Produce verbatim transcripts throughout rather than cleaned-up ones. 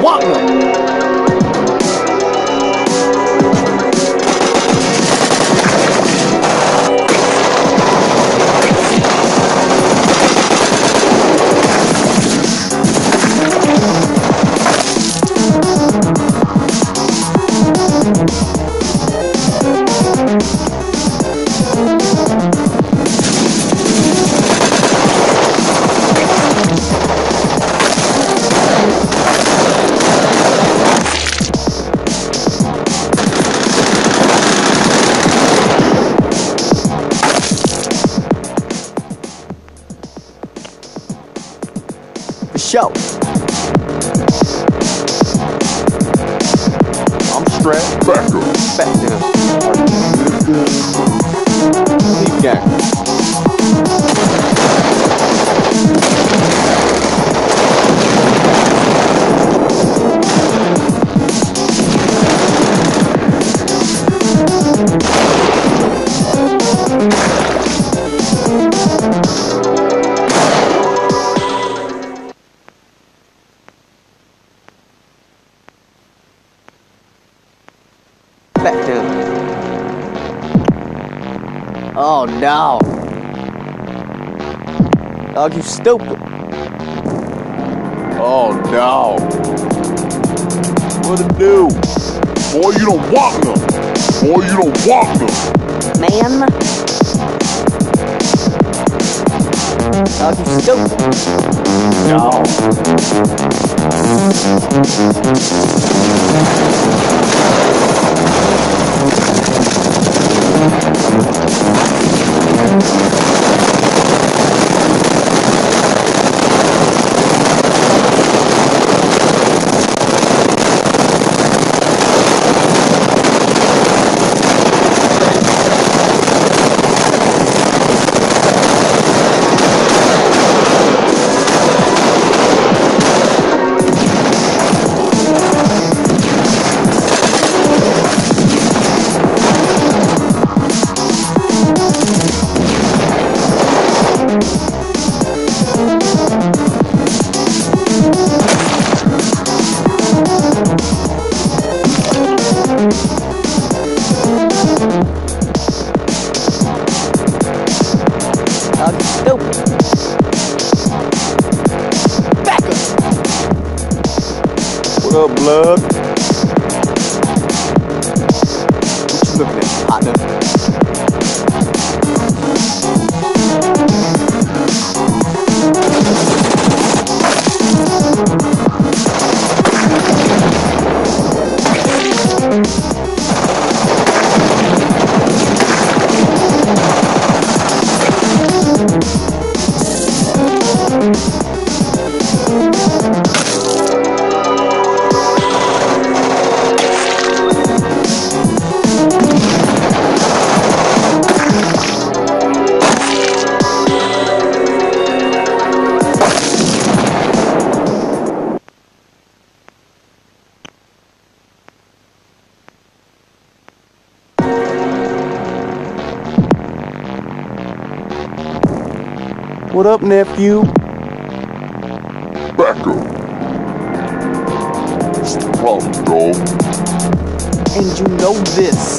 don't want none. Show. I'm strapped. Back up. Back down. Keep going. Back down. Oh no. Dog, you stupid. Oh no. What to do? Boy, you don't want none. Boy, you don't want none. Man. Dog, you stupid. No. Dog, you stupid. Back up. What up, blood? What you looking at, partner? What up, nephew? Back up. What's the problem, dog? And you know this.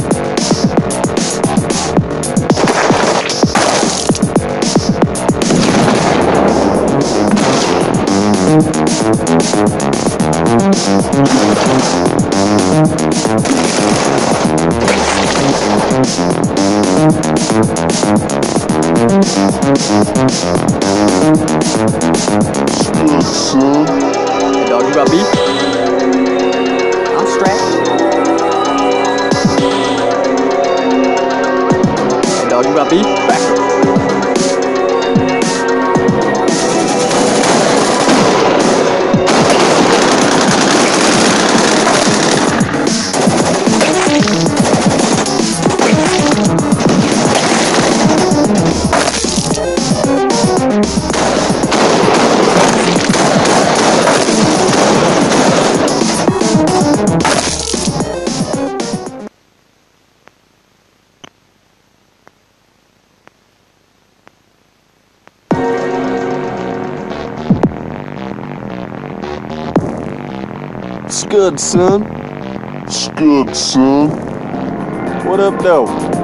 Good, son. Hey, dog, you got beef? I'm strapped. Hey, dog, you got beef? Back up. It's good, son. It's good, son. What up, though?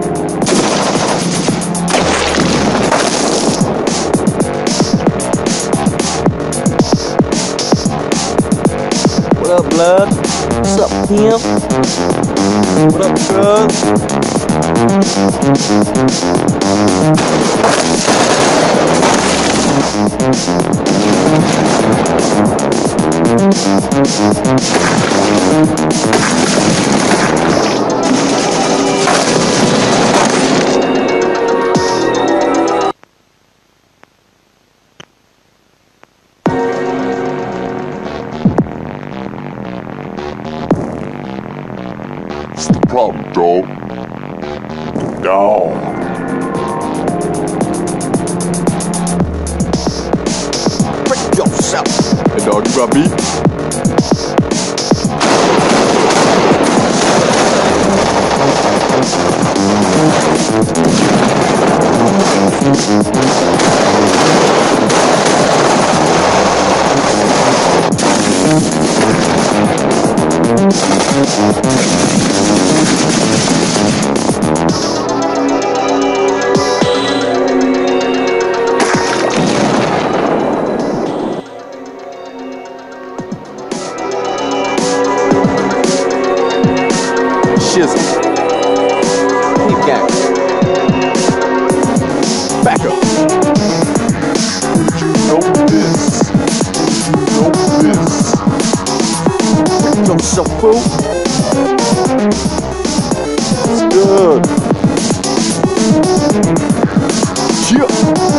What up, blood? What's up, pimp? What up, cuz? What's the problem, dog? Dog. Break yourself. Hey, dog, you got beat? Shizzle. Keep gang. Back up. Know this. Know this. Break yourself, fool. It's good. Yeah.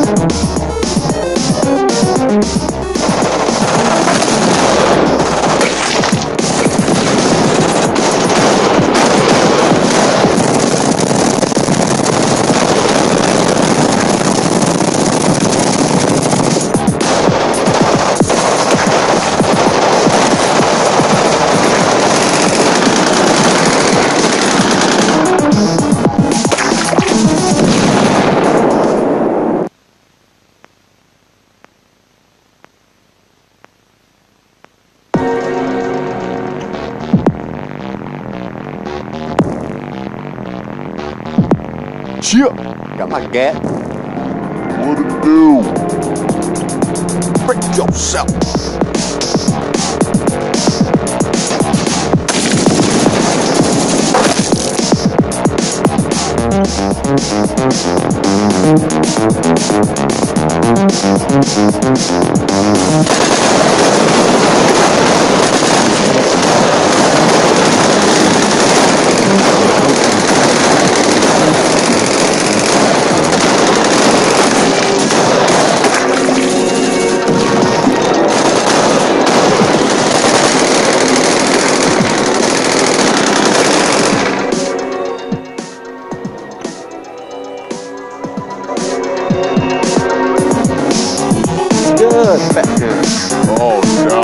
Yeah. Got my gat. What it do? Break yourself. Good, back here. Oh no.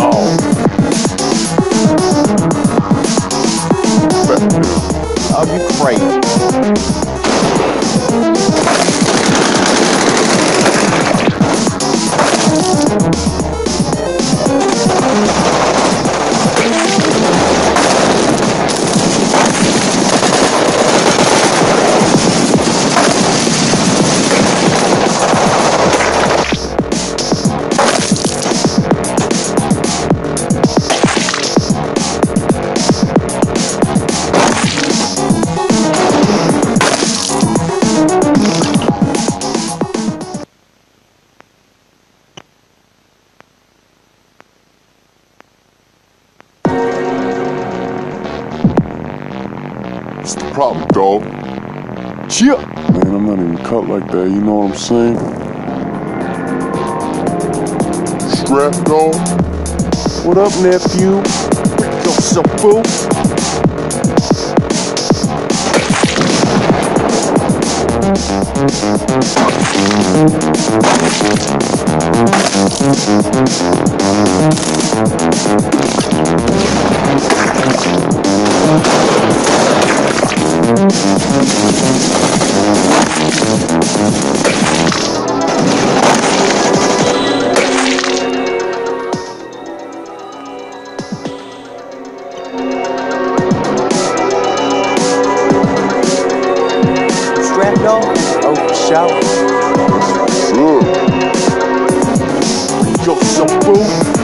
Back here. Oh, you crazy. What's the problem, dog? Yeah. Man, I'm not even cut like that, you know what I'm saying? Strap, dog? What up, nephew? Break yourself, fool. know? Oh, for sure. Good. Yo, some food.